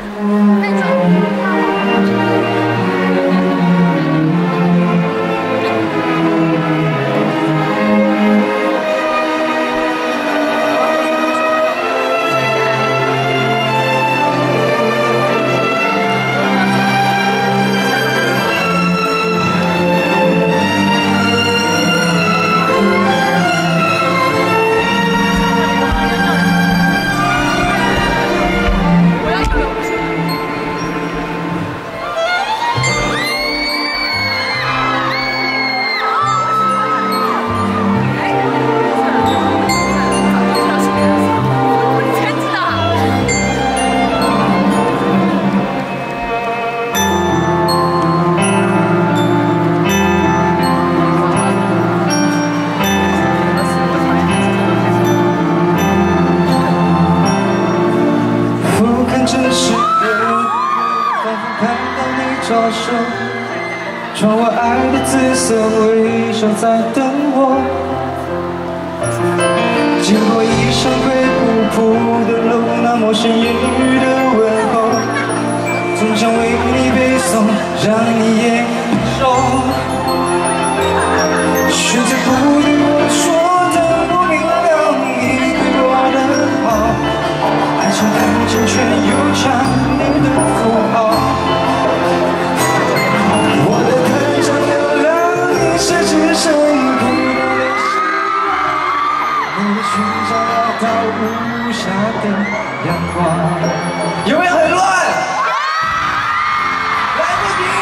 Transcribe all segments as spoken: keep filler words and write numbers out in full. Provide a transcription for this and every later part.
招手，穿我爱的紫色微笑在等我。经过一生归不铺的路，那陌生言语的问候，总想为你背诵，让你也受。选择不对我说的不明了，你对我的好，爱情安静却又强烈的符号。 到无暇的阳光，有没有很乱？来不及。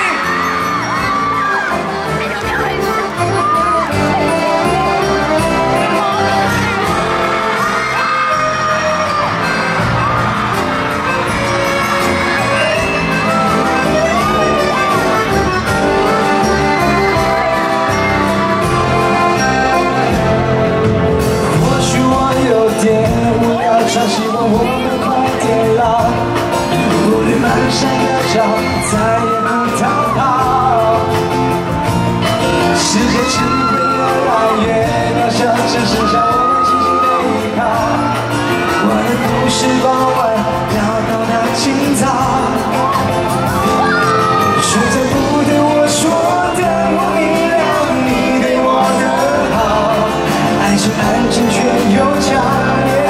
或许我有点。 常希望我们快点老，步履蹒跚的脚再也不逃跑。世界只会越来越渺小，只剩下我们静静的依靠。我的故事傍晚聊到那清早，选择不对我说的我明了，你对我的好，爱情安静却又强烈。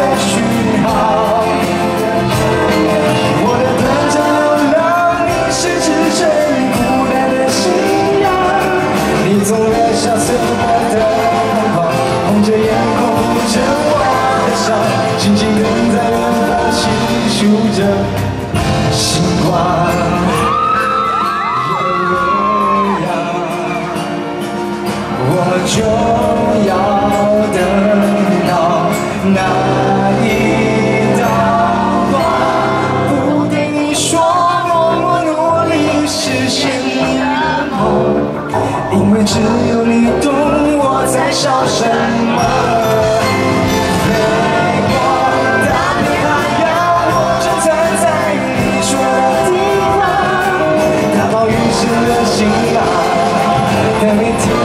我的短暂流浪，你是支撑孤单的信仰。你总留下碎了的光芒，红着眼眶护着我的伤，静静等在远方，细数着星光。我就要等到那一。 因为只有你懂我在想什么。飞过大片海洋，我就站在你说的地方。大暴雨时的晴朗，等你听。